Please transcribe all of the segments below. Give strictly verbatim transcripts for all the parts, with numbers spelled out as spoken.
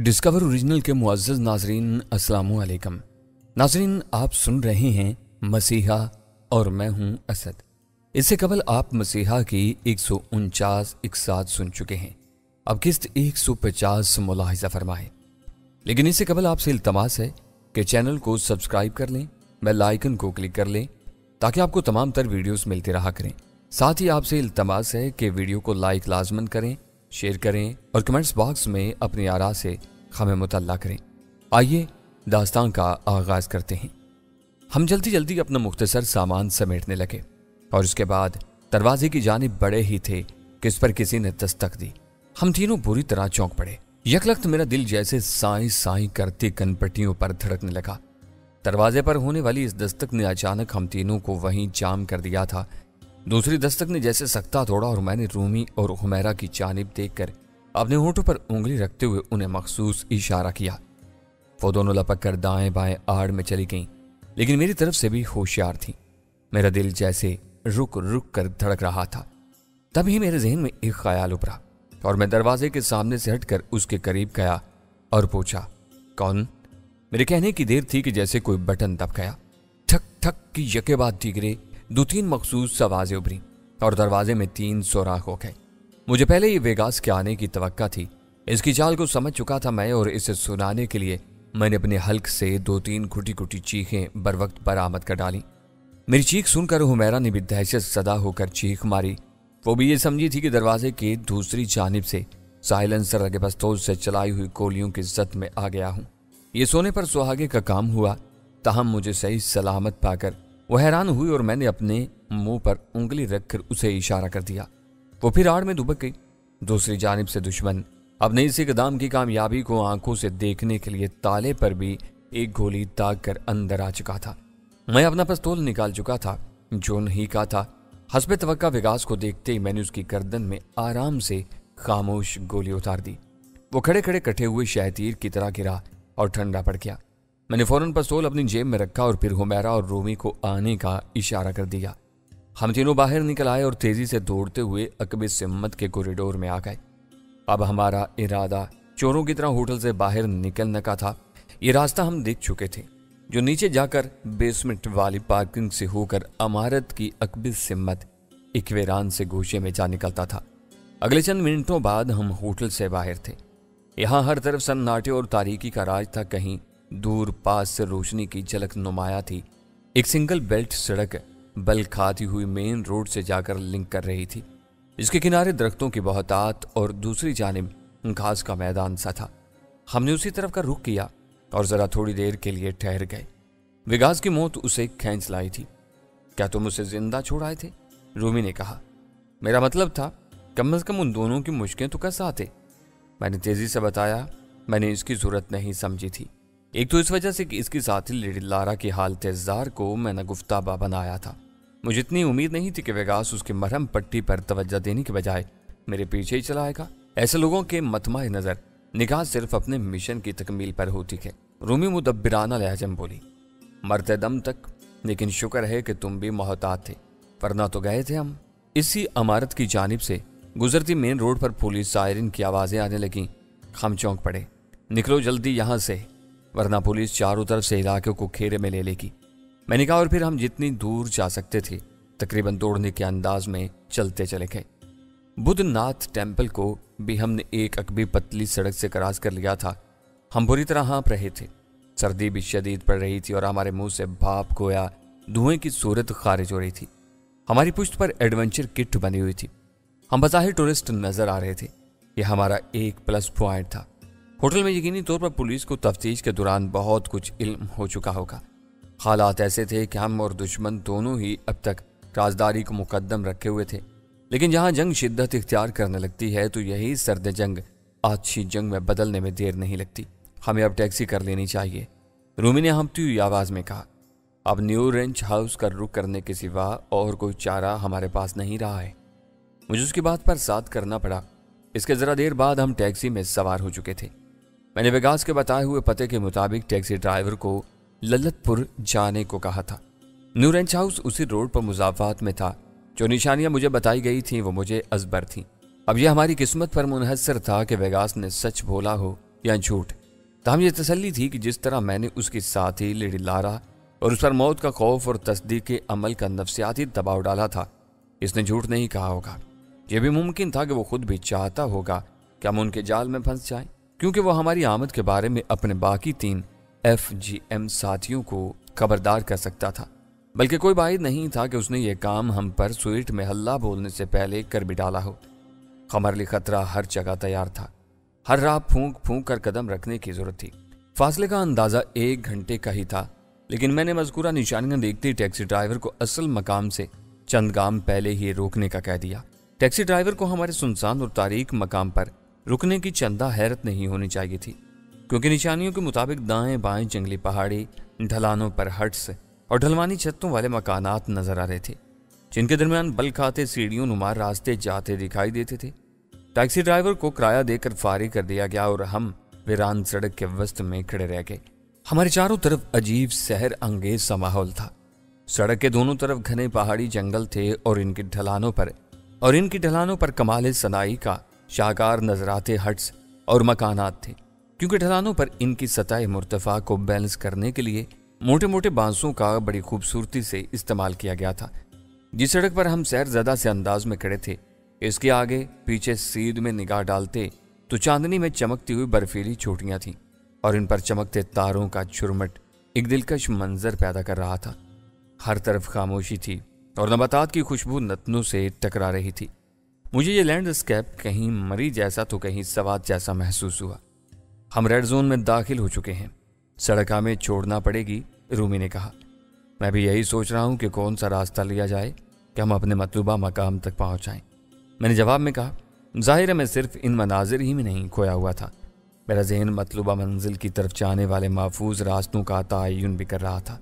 Discover original के मुअज़्ज़ज़ नाज़रीन, अस्सलामु अलैकुम। नाज़रीन, आप सुन रहे हैं मसीहा और मैं हूं असद। इससे कबल आप मसीहा की एक सौ उनचास इकसात सुन चुके हैं। अब किस्त एक सौ पचास मुलाहिज़ा फरमाएं। लेकिन इससे कबल आपसे इल्तमास है कि चैनल को सब्सक्राइब कर लें, बेल आइकन को क्लिक कर लें ताकि आपको तमाम तर वीडियोस मिलती रहा करें। साथ ही आपसे इल्तमास है कि वीडियो को लाइक लाजमन करें, शेयर करें और कमेंट्स बॉक्स में अपनी आरा से हमें मुतल्ला करें। आइए दास्तान का आगाज करते हैं। हम जल्दी जल्दी अपना मुख्तसर सामान समेटने लगे और उसके बाद दरवाजे की जानिब बढ़े ही थे कि इस पर किसी ने दस्तक दी। हम तीनों बुरी तरह चौंक पड़े। यकलख्त मेरा दिल जैसे साई साई करती कनपट्टियों पर धड़कने लगा। दरवाजे पर होने वाली इस दस्तक ने अचानक हम तीनों को वहीं जाम कर दिया था। दूसरी दस्तक ने जैसे सख्ता तोड़ा और मैंने रूमी और हुमैरा की जानिब देखकर अपने होठों पर उंगली रखते हुए उन्हें मखसूस इशारा किया। वो दोनों लपक कर दाएं बाएं आड़ में चली गईं, लेकिन मेरी तरफ से भी होशियार थी। मेरा दिल जैसे रुक रुक कर धड़क रहा था। तभी मेरे जहन में एक ख्याल उभरा और मैं दरवाजे के सामने से हटकर उसके करीब गया और पूछा, कौन? मेरे कहने की देर थी कि जैसे कोई बटन दब गया। ठक ठक की यके बाद दीगरे दो तीन मखसूस आवाजें उभरी और दरवाजे में तीन सुराख हो गए। मुझे पहले ही वेगास के आने की तवक्का थी। इसकी चाल को समझ चुका था मैं और इसे सुनाने के लिए मैंने अपने हल्क से दो तीन घुटी घुटी चीखें बर वक्त बरामद कर डाली। मेरी चीख सुनकर हुमैरा ने भी दहशत सदा होकर चीख मारी। वो भी ये समझी थी कि दरवाजे की दूसरी जानिब से साइलेंसर लगे पिस्तौल से चलाई हुई गोलियों की जद में आ गया हूं। ये सोने पर सुहागे का काम हुआ। ताहम मुझे सही सलामत पाकर वो हैरान हुई और मैंने अपने मुंह पर उंगली रखकर उसे इशारा कर दिया। वो फिर आड़ में दुबक गई। दूसरी जानिब से दुश्मन अपने इस इक़दाम की कामयाबी को आंखों से देखने के लिए ताले पर भी एक गोली दाग कर अंदर आ चुका था। मैं अपना पिस्तौल निकाल चुका था जो नहीं का था। हस्बे तवक्का विकास को देखते ही मैंने उसकी गर्दन में आराम से खामोश गोली उतार दी। वो खड़े खड़े कटे हुए शहतीर की तरह गिरा और ठंडा पड़ गया। मैंने फौरन पिस्तौल अपनी जेब में रखा और फिर हुमैरा और रूमी को आने का इशारा कर दिया। हम तीनों बाहर निकल आए और तेजी से दौड़ते हुए अकबे सिम्मत के कॉरिडोर में आ गए। अब हमारा इरादा चोरों की तरह होटल से बाहर निकलने का था। ये रास्ता हम देख चुके थे जो नीचे जाकर बेसमेंट वाली पार्किंग से होकर इमारत की अकबे सिम्मत इक्वेरान से गोशे में जा निकलता था। अगले चंद मिनटों बाद हम होटल से बाहर थे। यहाँ हर तरफ सन्नाटे और तारीकी का राज था। कहीं दूर पास से रोशनी की झलक नुमाया थी। एक सिंगल बेल्ट सड़क बल खाती हुई मेन रोड से जाकर लिंक कर रही थी। इसके किनारे दरख्तों की बहुतात और दूसरी जानिब घास का मैदान सा था। हमने उसी तरफ का रुख किया और जरा थोड़ी देर के लिए ठहर गए। विकास की मौत उसे खींच लाई थी। क्या तुम उसे जिंदा छोड़ आए थे? रूमी ने कहा। मेरा मतलब था कम अज कम उन दोनों की मुश्किलें तो कैसा आते। मैंने तेजी से बताया। मैंने इसकी जरूरत नहीं समझी थी। एक तो इस वजह से कि इसकी साथी लेडी लारा की हालत ज़ार को मैंने गुफ्ताबा बनाया था। मुझे इतनी उम्मीद नहीं थी कि वेगास उसकी मरहम पट्टी पर तवज्जो देने के बजाय मेरे पीछे ही चला आएगा। ऐसे लोगों के मतमाए नजर निगाह सिर्फ अपने मिशन की तकमील पर होती है। रूमी मुदब्बिराना लहजा में बोली, मरते दम तक, लेकिन शुक्र है कि तुम भी मोहतात थे, वरना तो गए थे हम। इसी इमारत की जानिब से गुजरती मेन रोड पर पुलिस सायरन की आवाजें आने लगीं। हम चौंक पड़े। निकलो जल्दी यहाँ से, वरना पुलिस चारों तरफ से इलाके को घेरे में ले लेगी। मैंने कहा और फिर हम जितनी दूर जा सकते थे तकरीबन दौड़ने के अंदाज में चलते चले गए। बुद्धनाथ टेम्पल को भी हमने एक अकबी पतली सड़क से क्रॉस कर लिया था। हम बुरी तरह हाँप रहे थे। सर्दी भी शदीद पड़ रही थी और हमारे मुंह से भाप गोया धुएं की सूरत खारिज हो रही थी। हमारी पुश्त पर एडवेंचर किट बनी हुई थी। हम बज़ाहिर टूरिस्ट नजर आ रहे थे। यह हमारा एक प्लस पॉइंट था। होटल में यकीनी तौर पर पुलिस को तफ्तीश के दौरान बहुत कुछ इल्म हो चुका होगा। हालात ऐसे थे कि हम और दुश्मन दोनों ही अब तक राजदारी को मुकद्दम रखे हुए थे। लेकिन जहां जंग शिद्दत इख्तियार करने लगती है तो यही सर्द जंग अच्छी जंग में बदलने में देर नहीं लगती। हमें अब टैक्सी कर लेनी चाहिए, रूमी ने हंपती हुई आवाज में कहा। अब न्यू रेंच हाउस का रुख करने के सिवा और कोई चारा हमारे पास नहीं रहा है। मुझे उसकी बात पर साथ करना पड़ा। इसके जरा देर बाद हम टैक्सी में सवार हो चुके थे। मैंने वेगास के बताए हुए पते के मुताबिक टैक्सी ड्राइवर को ललितपुर जाने को कहा था। न्यू रेंच हाउस उसी रोड पर मुजाफात में था। जो निशानियां मुझे बताई गई थीं वो मुझे अजबर थीं। अब यह हमारी किस्मत पर मुनहसर था कि वेगास ने सच बोला हो یا جھوٹ؟ تاہم یہ تسلی تھی کہ جس طرح میں نے اس کی ساتھی لیڈی لارا اور اس پر موت کا خوف اور تصدیق عمل کا نفسیاتی دباؤ ڈالا تھا، اس نے جھوٹ نہیں کہا ہوگا۔ یہ بھی ممکن تھا کہ وہ خود بھی چاہتا ہوگا کہ ہم ان کے جال میں پھنس جائیں، کیونکہ وہ ہماری آمد کے بارے میں اپنے باقی تین ایف جی ایم ساتھیوں کو خبردار کر سکتا تھا، بلکہ کوئی باعث نہیں تھا کہ اس نے یہ کام ہم پر سوئٹ میں ہلہ بولنے سے پہلے کر بھی ڈالا ہو۔ خمرلی خطرہ ہر جگہ تیار تھا، ہر راہ پھونک پھونک کر قدم رکھنے کی ضرورت تھی۔ فاصلے کا اندازہ ایک گھنٹے کا ہی تھا، لیکن میں نے مذکورہ نشانیاں دیکھتے ٹیکسی ڈرائیور کو اصل مقام سے چند گام پہلے ہی روکنے کا کہہ دیا۔ ٹیکسی ڈرائیور کو ہمارے سنسان اور تاریک مقام پر رکنے کی چندہ حیرت نہیں ہونی چاہیے تھی، کیونکہ نشانیوں کے مطابق دائیں بائیں جنگلی پہاڑی ڈھلانوں پر ہٹس اور ڈھلوانی چھتوں والے مکانات نظر آ رہے تھے، جن کے درمیان بل کھاتے سیڑھیوں نما راستے جاتے دکھائی دیتے تھے۔ ٹیکسی ڈرائیور کو کرایہ دے کر فارغ کر دیا گیا اور ہم ویران سڑک کے وسط میں کھڑے رہ گئے۔ ہمارے چاروں طرف عجیب سحر انگیز سا ماحول تھا۔ سڑک کے دونوں طرف گھنے پہاڑی جنگل تھے اور ان کی ڈھلانوں پر اور ان کی ڈھلانوں پر کمال صناعی کا شاہکار نظر آتے ہٹس اور مکانات تھے، کیونکہ ڈھلانوں پر ان کی سطح مرتفع کو بیلنس کرنے کے لیے موٹے موٹے بانسوں کا بڑی خوبصورتی سے استعمال کیا گیا تھا۔ جس سڑک پر ہم سیر زدہ سے انداز میں کھڑے تھے، اس کے آگے پیچھے سیدھ میں نگاہ ڈالتے تو چاندنی میں چمکتی ہوئی برفیلی چوٹیاں تھیں اور ان پر چمکتے تاروں کا جھرمٹ ایک دلکش منظر پیدا کر رہا تھا۔ ہر طرف خاموشی تھی اور نباتات کی خوشبو نتنوں سے ٹکرا رہی تھی۔ مجھے یہ لینڈ اسکیپ کہیں مری جیسا تو کہیں سوات جیسا محسوس ہوا۔ ہم ریڈ زون میں داخل ہو چکے ہیں، سڑک ہمیں چھوڑنا پڑے گی، رومی نے کہا۔ میں بھی یہی سوچ رہا ہوں کہ کون سا راستہ لیا جائے کہ ہم اپنے مطلوبہ مقام تک پہنچ جائیں، میں نے جواب میں کہا۔ ظاہر ہے میں صرف ان مناظر ہی میں نہیں کھویا ہوا تھا، میرا ذہن مطلوبہ منزل کی طرف جانے والے محفوظ راستوں کا تعین بھی کر رہا تھا۔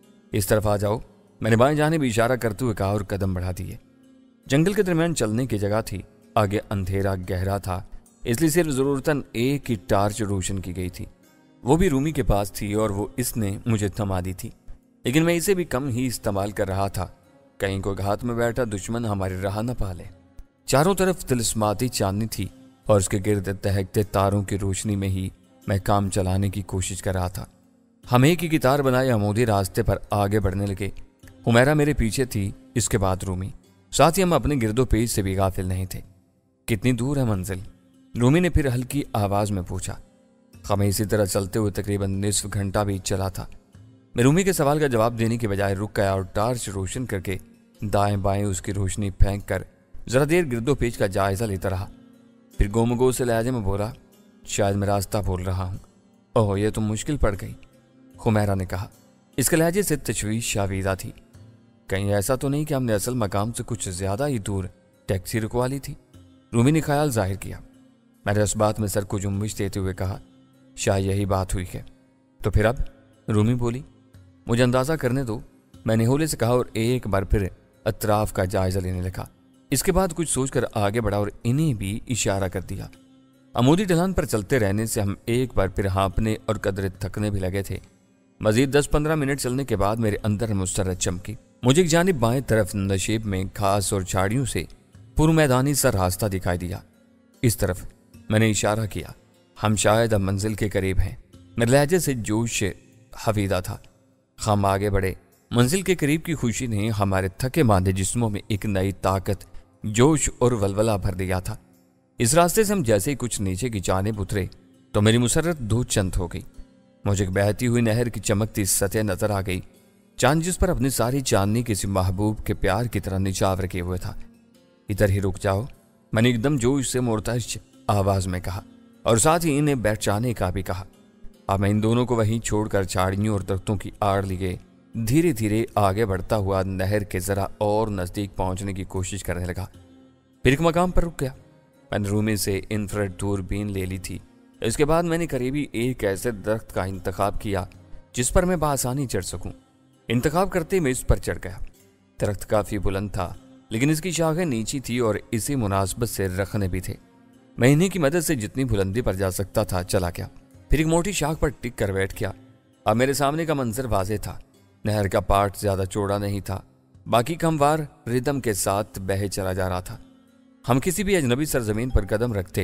اس طرف آ جاؤ، میں نے بائیں جانب اشارہ کرتے ہوئے کہا اور قدم بڑھا دیے۔ جنگل کے درمیان چلنے کی جگہ تھی، آگے اندھیرا گہرا تھا، اس لیے صرف ضرورتاً ایک ہی ٹارچ روشن کی گئی تھی، وہ بھی رومی کے پاس تھی اور وہ اس نے مجھے تھما دی تھی، لیکن میں اسے بھی کم ہی استعمال کر رہا تھا، کہیں کوئی ہاتھ میں بیٹھا دشمن ہماری راہ نہ پا لے۔ چاروں طرف تلسماتی چاندنی تھی اور اس کے گرد دہکتے تاروں کی روشنی میں ہی میں کام چلانے کی کوشش کر رہا تھا۔ ہم ایک ہی قطار بنائے عمودی راستے پر آگے بڑھنے لگے۔ حمیرہ میرے پیچھے تھی، اس کے بعد رومی، ساتھ ہی ہم اپنے گرد و پیش سے بھی غافل نہیں تھے۔ کتنی دور ہے منزل؟ رومی نے پھر ہلکی آواز میں پوچھا۔ ہمیں اسی طرح چلتے ہوئے تقریباً نصف گھنٹہ بھی چلا تھا۔ میں رومی کے سوال کا جواب دینے کے بجائے رک گیا اور ٹارچ روشن کر کے دائیں بائیں اس کی روشنی پھینک کر ذرا دیر گرد و پیچ کا جائزہ لیتا رہا، پھر گومگو سے لہجے میں بولا، شاید میں راستہ بھول رہا ہوں۔ اوہ، یہ تو مشکل پڑ گئی، حمیرہ نے کہا۔ اس کے لہجے سے تشویش شاویدہ تھی۔ کہیں ایسا تو نہیں کہ ہم نے اصل مقام سے کچھ زیادہ ہی دور ٹیکسی رکوا لی تھی؟ رومی نے خیال ظاہر کیا۔ میں نے اس بات میں سر کو جنبش دیتے ہوئے کہا، شاید یہی بات ہوئی ہے۔ تو پھر اب؟ رومی بولی۔ مجھے اندازہ کرنے دو، میں نے ہولے سے کہا اور ایک بار پھر اطراف کا جائزہ لینے لگا۔ اس کے بعد کچھ سوچ کر آگے بڑھا اور انہیں بھی اشارہ کر دیا۔ عمودی ڈھلان پر چلتے رہنے سے ہم ایک بار پھر ہانپنے اور قدرے تھکنے بھی لگے تھے۔ مزید دس پندرہ منٹ چلنے کے بعد میرے اندر مسرت چمکی۔ مجھے ایک جانب بائیں طرف نشیب میں گھاس اور جھاڑیوں سے پر میدانی سا راستہ دکھائی دیا۔ اس طرف میں نے اشارہ کیا۔ ہم شاید اب منزل کے قریب ہیں۔ میرے لہجے سے جوش حویدہ تھا۔ ہم آگے بڑھے۔ منزل کے قریب کی خوشی نے ہمارے تھکے ماندے جسموں میں ایک نئی طاقت، جوش اور ولولہ بھر دیا تھا۔ اس راستے سے ہم جیسے ہی کچھ نیچے کی جانب اترے تو میری مسرت دو چند ہو گئی۔ مجھے ایک بہتی ہوئی نہر کی چمکتی سطح نظر آ گئی، چاند جس پر اپنی ساری چاندنی کسی محبوب کے پیار کی طرح نچاور کیے ہوئے تھا۔ ادھر ہی رک جاؤ، میں نے ایک دم جوش سے مرتعش آواز میں کہا، اور ساتھ ہی انہیں بیٹھ جانے کا بھی کہا۔ اب میں ان دونوں کو وہیں چھوڑ کر جھاڑیوں اور درختوں کی آڑ لیے دھیرے دھیرے آگے بڑھتا ہوا نہر کے ذرا اور نزدیک پہنچنے کی کوشش کرنے لگا۔ پھر ایک مقام پر رک گیا۔ میں نے رومی سے انفرارڈ دوربین لے لی تھی۔ اس کے بعد میں نے قریبی ایک ایسے درخت کا انتخاب کیا جس پر میں بآسانی چڑھ سکوں۔ انتخاب کرتے میں اس پر چڑھ گیا۔ درخت کافی بلند تھا، لیکن اس کی شاخیں نیچی تھی اور اسی مناسبت سے رخنے بھی تھے۔ میں انہیں کی مدد سے جتنی بلندی پر جا سکتا تھا چلا گیا، پھر ایک موٹی شاخ پر ٹک کر بیٹھ گیا۔ اب میرے سامنے کا منظر واضح تھا۔ نہر کا پارٹ زیادہ چوڑا نہیں تھا، باقی کموار ردم کے ساتھ بہے چلا جا رہا تھا۔ ہم کسی بھی اجنبی سرزمین پر قدم رکھتے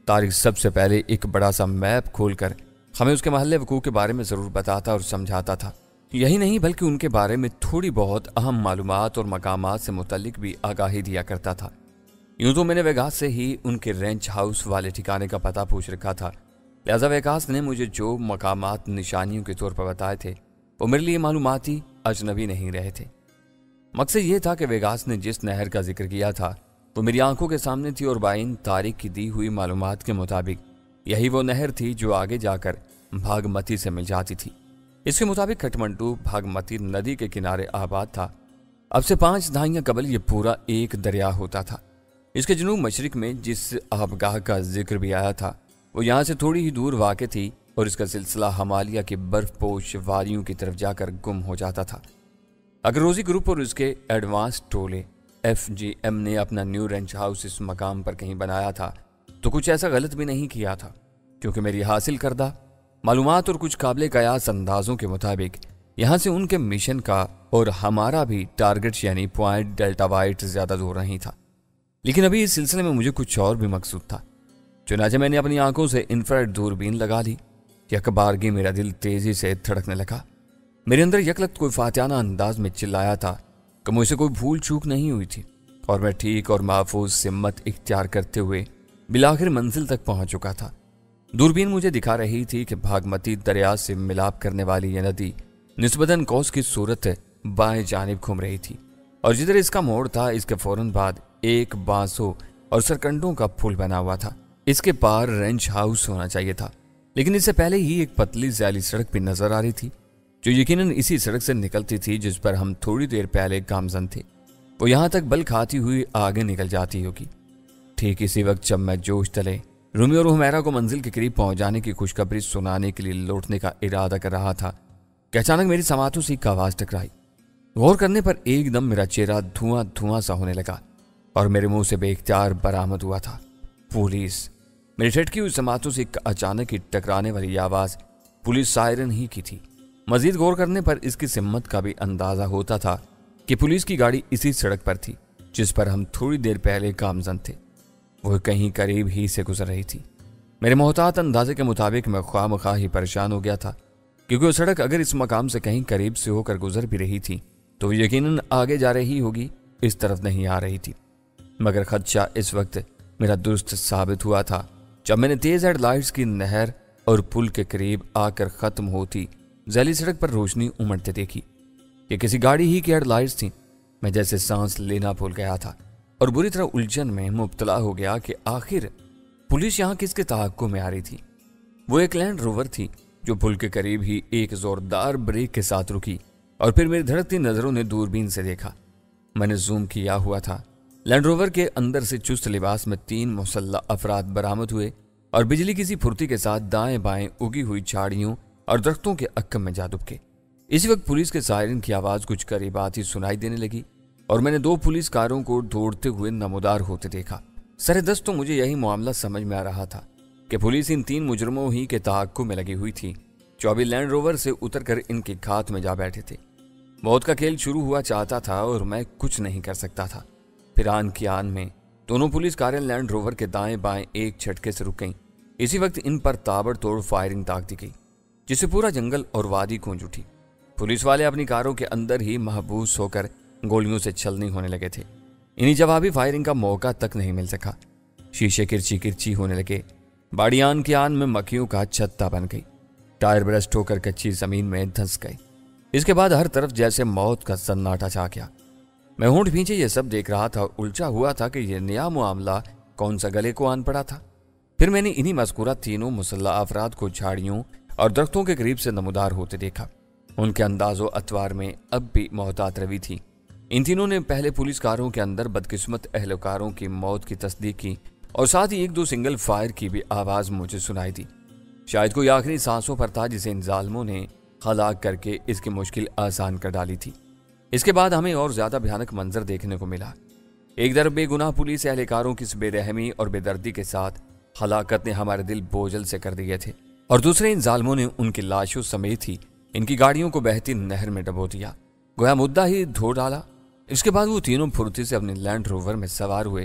طارق سب سے پہلے ایک بڑا سا میپ کھول کر ہمیں اس کے محلے وقوع کے بارے میں ضرور بتاتا اور سمجھاتا تھا۔ یہی نہیں بلکہ ان کے بارے میں تھوڑی بہت اہم معلومات اور مقامات سے متعلق بھی آگاہی دیا کرتا تھا۔ یوں تو میں نے ویگاس سے ہی ان کے رینچ ہاؤس والے ٹھکانے کا پتہ پوچھ رکھا تھا، لہذا ویگاس نے مجھے جو مقامات نشانیوں کے طور پر بتائے تھے وہ میرے لیے معلوماتی اجنبی نہیں رہے تھے۔ مقصد یہ تھا کہ ویگاس نے جس نہر کا ذکر کیا تھا وہ میری آنکھوں کے سامنے تھی، اور بائن طارق کی دی ہوئی معلومات کے مطابق یہی وہ نہر تھی جو آگے جا کر بھاگمتی سے مل جاتی تھی۔ اس کے مطابق کھٹمنڈو بھاگمتی ندی کے کنارے آباد تھا۔ اب سے پانچ دہائیاں قبل یہ پورا ایک دریا ہوتا تھا۔ اس کے جنوب مشرق میں جس آبگاہ کا ذکر بھی آیا تھا وہ یہاں سے تھوڑی ہی دور واقع تھی، اور اس کا سلسلہ ہمالیہ کی برف پوش وادیوں کی طرف جا کر گم ہو جاتا تھا۔ اگر روزی گروپ اور اس کے ایڈوانس ٹولے ایف جی ایم نے اپنا نیو رینچ ہاؤس اس مقام پر کہیں بنایا تھا تو کچھ ایسا غلط بھی نہیں کیا تھا، کیونکہ میری حاصل کردہ معلومات اور کچھ قابل قیاس اندازوں کے مطابق یہاں سے ان کے مشن کا اور ہمارا بھی ٹارگٹ یعنی پوائنٹ ڈیلٹا وائٹ زیادہ دور نہیں تھا۔ لیکن ابھی اس سلسلے میں مجھے کچھ اور بھی مقصود تھا۔ چنانچہ میں نے اپنی آنکھوں سے انفرارڈ دوربین لگا لی۔ یک بارگی میرا دل تیزی سے دھڑکنے لگا۔ میرے اندر یکلخت کوئی فاتحانہ انداز میں چلایا تھا کہ مجھ سے کوئی بھول چوک نہیں ہوئی تھی، اور میں ٹھیک اور محفوظ سمت اختیار کرتے ہوئے بالآخر منزل تک پہنچ چکا تھا۔ دوربین مجھے دکھا رہی تھی کہ بھاگمتی دریا سے ملاپ کرنے والی یہ ندی نسبتاً قوس کی صورت بائیں جانب گھوم رہی تھی، اور جدھر اس کا موڑ تھا اس کے فوراً بعد ایک بانسوں اور سرکنڈوں کا پل بنا ہوا تھا۔ اس کے پار رینچ ہاؤس ہونا چاہیے تھا، لیکن اس سے پہلے ہی ایک پتلی ذیلی سڑک بھی نظر آ رہی تھی جو یقیناً اسی سڑک سے نکلتی تھی جس پر ہم تھوڑی دیر پہلے گامزن تھے۔ وہ یہاں تک بل کھاتی ہوئی آگے نکل جاتی ہوگی۔ ٹھیک اسی وقت جب میں جوش تلے رومی اور ہمیرا کو منزل کے قریب پہنچ جانے کی خوشخبری سنانے کے لیے لوٹنے کا ارادہ کر رہا تھا کہ اچانک میری سماعتوں سے ایک آواز ٹکرائی۔ غور کرنے پر ایک دم میرا چہرہ دھواں دھواں سا ہونے لگا اور میرے منہ سے بے اختیار برآمد ہوا تھا، پولیس۔ میری ٹھٹکی ہوئی سماعتوں سے ایک اچانک ہی ٹکرانے والی آواز پولیس سائرن ہی کی تھی۔ مزید غور کرنے پر اس کی سمت کا بھی اندازہ ہوتا تھا کہ پولیس کی گاڑی اسی سڑک پر تھی جس پر ہم تھوڑی دیر پہلے گامزن تھے۔ وہ کہیں قریب ہی سے گزر رہی تھی۔ میرے محتاط اندازے کے مطابق میں خواہ مخواہ ہی پریشان ہو گیا تھا، کیونکہ وہ سڑک اگر اس مقام سے کہیں قریب سے ہو کر گزر بھی رہی تھی تو یقیناً آگے جا رہی ہوگی، اس طرف نہیں آ رہی تھی۔ مگر خدشہ اس وقت میرا درست ثابت ہوا تھا جب میں نے تیز ہیڈ لائٹس کی نہر اور پل کے قریب آ کر ختم ہوتی ذیلی سڑک پر روشنی امڑتے دیکھی۔ یہ کسی گاڑی ہی کی ہیڈ لائٹس تھیں۔ میں جیسے سانس لینا بھول گیا تھا اور بری طرح الجھن میں مبتلا ہو گیا کہ آخر پولیس یہاں کس کے تعاقب میں آ رہی تھی۔ وہ ایک لینڈ روور تھی جو پل کے قریب ہی ایک زوردار بریک کے ساتھ رکی، اور پھر میری دھڑکتی نظروں نے دوربین سے دیکھا۔ میں نے زوم کیا ہوا تھا۔ لینڈ روور کے اندر سے چست لباس میں تین مسلح افراد برآمد ہوئے اور بجلی کسی پھرتی کے ساتھ دائیں بائیں اگی ہوئی جھاڑیوں اور درختوں کے عقب میں جا دبکے۔ اسی وقت پولیس کے سائرن کی آواز کچھ قریبات ہی سنائی دینے لگی، اور میں نے دو پولیس کاروں کو دوڑتے ہوئے نمودار ہوتے دیکھا۔ سر دست تو مجھے یہی معاملہ سمجھ میں آ رہا تھا کہ پولیس ان تین مجرموں ہی کے تعاقب میں لگی ہوئی تھی جو ابھی لینڈ روور سے اتر کر ان کے گھات میں جا بیٹھے تھے۔ موت کا کھیل شروع ہوا چاہتا تھا اور میں کچھ نہیں کر سکتا تھا۔ پھر آن کی آن میں دونوں پولیس کاریں لینڈ روور کے دائیں بائیں ایک جھٹکے سے رک گئیں۔ اسی وقت ان پر تابڑ توڑ فائرنگ داغ دی گئی جس سے پورا جنگل اور وادی گونج اٹھی۔ پولیس والے اپنی کاروں کے اندر ہی محبوس ہو کر گولیوں سے چھلنی ہونے لگے تھے۔ انہیں جوابی فائرنگ کا موقع تک نہیں مل سکا۔ شیشے کرچی کرچی ہونے لگے۔ باڑی آن کی آن میں مکھیوں کا چھتا بن گئی۔ ٹائر برسٹ ہو کر کچی زمین میں دھنس گئے۔ اس کے بعد ہر طرف جیسے موت کا سناٹا چھا گیا۔ میں ہونٹ بھینچے یہ سب دیکھ رہا تھا اور الجھا ہوا تھا کہ یہ نیا معاملہ کون سا گلے کو آن پڑا تھا۔ پھر میں نے انہی مذکورہ تینوں مسلح افراد کو جھاڑیوں اور درختوں کے قریب سے نمودار ہوتے دیکھا۔ ان کے انداز و اطوار میں اب بھی محتاط روی تھی۔ ان تینوں نے پہلے پولیس کاروں کے اندر بدقسمت اہلکاروں کی موت کی تصدیق کی اور ساتھ ہی ایک دو سنگل فائر کی بھی آواز مجھے سنائی دی۔ شاید کوئی آخری سانسوں پر تھا جسے ان ظالموں نے ہلاک کر کے اس کی مشکل آسان کر ڈالی تھی۔ اس کے بعد ہمیں اور زیادہ بھیانک منظر دیکھنے کو ملا۔ ایک طرف بے گناہ پولیس اہلکاروں کی بے رحمی اور بے دردی کے ساتھ ہلاکت نے ہمارے دل بوجھل سے کر دیے تھے، اور دوسرے ان ظالموں نے ان کی لاشوں سمیت ہی ان کی گاڑیوں کو بہتی نہر میں ڈبو دیا، گویا مدعا ہی دھو ڈالا۔ اس کے بعد وہ تینوں پھرتی سے اپنے لینڈ روور میں سوار ہوئے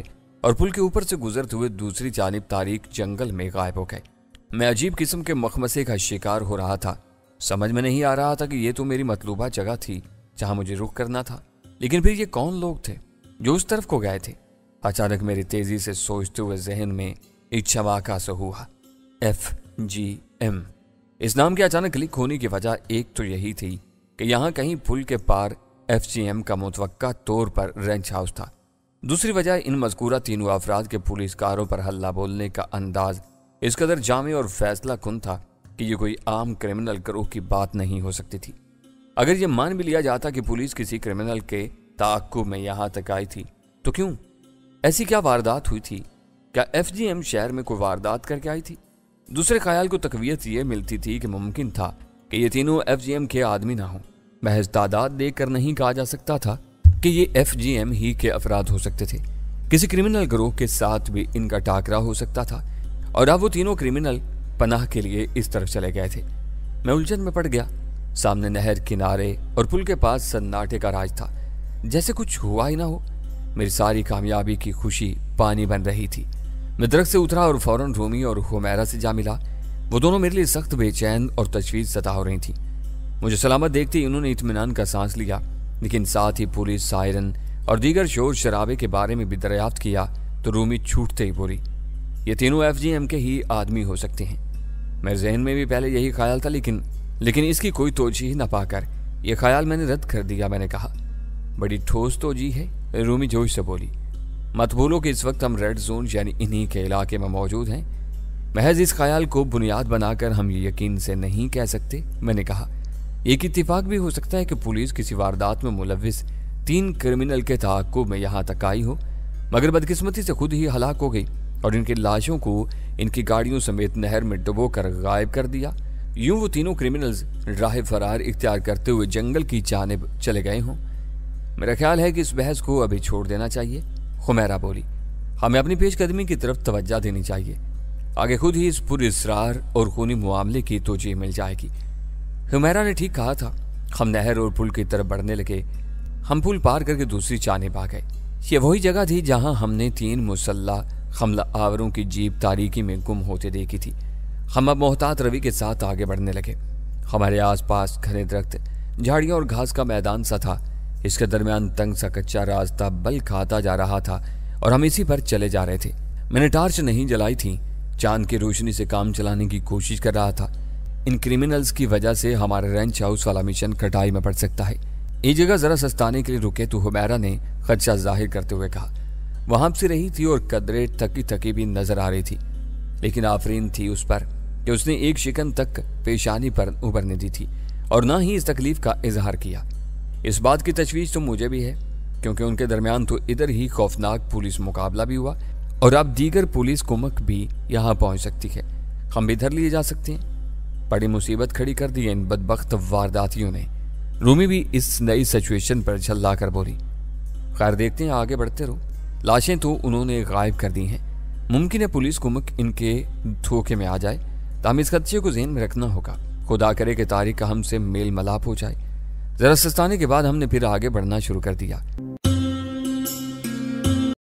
और पुल के ऊपर से गुजरते हुए दूसरी जानिब तारीक जंगल में गायब हो गए। मैं अजीब किस्म के मखमसे का शिकार हो रहा था। समझ में नहीं आ रहा था कि ये तो मेरी मतलूबा जगह थी जहां मुझे रुक करना था, लेकिन फिर ये कौन लोग थे जो उस तरफ को गए थे। अचानक मेरी तेजी से सोचते हुए जहन में एक छवाका सा हुआ, एफ जी एम। इस नाम के अचानक क्लिक होने की वजह एक तो यही थी कि यहाँ कहीं पुल के पार एफ जी एम का मुतवक्का तौर पर रेंच हाउस था। दूसरी वजह इन मज़कूरा तीनों अफराद के पुलिसकारों पर हल्ला बोलने का अंदाज इस कदर जामे और फैसला कुन था कि ये कोई आम क्रिमिनल गिरोह की बात नहीं हो सकती थी। अगर ये मान भी लिया जाता कि पुलिस किसी क्रिमिनल के ताक़ुब में यहाँ तक आई थी, तो क्यों? ऐसी क्या वारदात हुई थी? क्या एफ जी एम शहर में कोई वारदात करके आई थी? दूसरे ख्याल को तकवीयत ये मिलती थी कि मुमकिन था कि ये तीनों एफ जी एम के आदमी ना हों। महज तादाद देखकर नहीं कहा जा सकता था कि ये एफ जी एम ही के अफराद हो सकते थे। किसी क्रिमिनल गिरोह के साथ भी इनका टाकरा हो सकता था और अब वो तीनों क्रिमिनल पनाह के लिए इस तरफ चले गए थे। मैं उलझन में पड़ गया। सामने नहर किनारे और पुल के पास सन्नाटे का राज था, जैसे कुछ हुआ ही ना हो। मेरी सारी कामयाबी की खुशी पानी बन रही थी। मैं दरख्त से उतरा और फौरन रूमी और हुमैरा से जा मिला। वो दोनों मेरे लिए सख्त बेचैन और तशवीश सता हो रही थी। मुझे सलामत देखते ही उन्होंने इत्मीनान का सांस लिया, लेकिन साथ ही पुलिस सायरन और दीगर शोर शराबे के बारे में भी दरियाफ्त किया तो रूमी छूटते ही बोली, ये तीनों एफ जी एम के ही आदमी हो सकते हैं। मेरे जहन में भी पहले यही ख्याल था, लेकिन लेकिन इसकी कोई तोजीह न पाकर यह ख्याल मैंने रद्द कर दिया। मैंने कहा, बड़ी ठोस तोजीह है। रूमी जोश से बोली, मत भूलो कि इस वक्त हम रेड जोन यानी इन्हीं के इलाके में मौजूद हैं। महज इस ख्याल को बुनियाद बनाकर हम ये यकीन से नहीं कह सकते। मैंने कहा, एक इत्तेफाक भी हो सकता है कि पुलिस किसी वारदात में मुलविस तीन क्रिमिनल के ताक़ुब में यहाँ तक आई हो, मगर बदकिस्मती से खुद ही हलाक हो गई और इनकी लाशों को इनकी गाड़ियों समेत नहर में डुबो कर गायब कर दिया। यूं वो तीनों क्रिमिनल्स राह फरार इख्तियार करते हुए जंगल की जानिब चले गए हों। मेरा ख्याल है कि इस बहस को अभी छोड़ देना चाहिए। हुमैरा बोली, हमें अपनी पेशकदमी की तरफ तवज्जो देनी चाहिए। आगे खुद ही इस पुरअसरार और खूनी मामले की तोजीह मिल जाएगी। हुमैरा ने ठीक कहा था। हम नहर और पुल की तरफ बढ़ने लगे। हम पुल पार करके दूसरी जानिब आ गए। ये वही जगह थी जहां हमने तीन मुसल्ला हमला आवरों की जीप तारीकी में गुम होते देखी थी। हम अब मोहतात रवि के साथ आगे बढ़ने लगे। हमारे आसपास घने दरख्त, झाड़ियां और घास का मैदान सा था। इसके दरमियान तंग सा कच्चा रास्ता बल खाता जा रहा था और हम इसी पर चले जा रहे थे। मैंने टार्च नहीं जलाई थी, चांद की रोशनी से काम चलाने की कोशिश कर रहा था। इन क्रिमिनल्स की वजह से हमारा रेंच हाउस वाला मिशन खटाई में पड़ सकता है। ये जगह जरा सस्ताने के लिए रुके तो हुमैरा ने खदशा जाहिर करते हुए कहा। वहां से रही थी और कदरे थकी थकी भी नजर आ रही थी, लेकिन आफरीन थी उस पर कि उसने एक शिकन तक पेशानी पर उभरने दी थी और ना ही इस तकलीफ का इजहार किया। इस बात की तशवीश तो मुझे भी है, क्योंकि उनके दरमियान तो इधर ही खौफनाक पुलिस मुकाबला भी हुआ और अब दीगर पुलिस कुमक भी यहाँ पहुंच सकती है। हम भी इधर लिए जा सकते हैं। बड़ी मुसीबत खड़ी कर दी है इन बदबख्त वारदातियों ने। रूमी भी इस नई सिचुएशन पर झल्ला कर बोली, खैर देखते हैं, आगे बढ़ते रहो। लाशें तो उन्होंने गायब कर दी हैं। मुमकिन है पुलिस कुमक इनके धोखे में आ जाए, तो हमें इस खदशे को ज़हन में रखना होगा। खुदा करे कि तारीख का हमसे मेल मलाप हो जाए। जरा सस्ताने के बाद हमने फिर आगे बढ़ना शुरू कर दिया।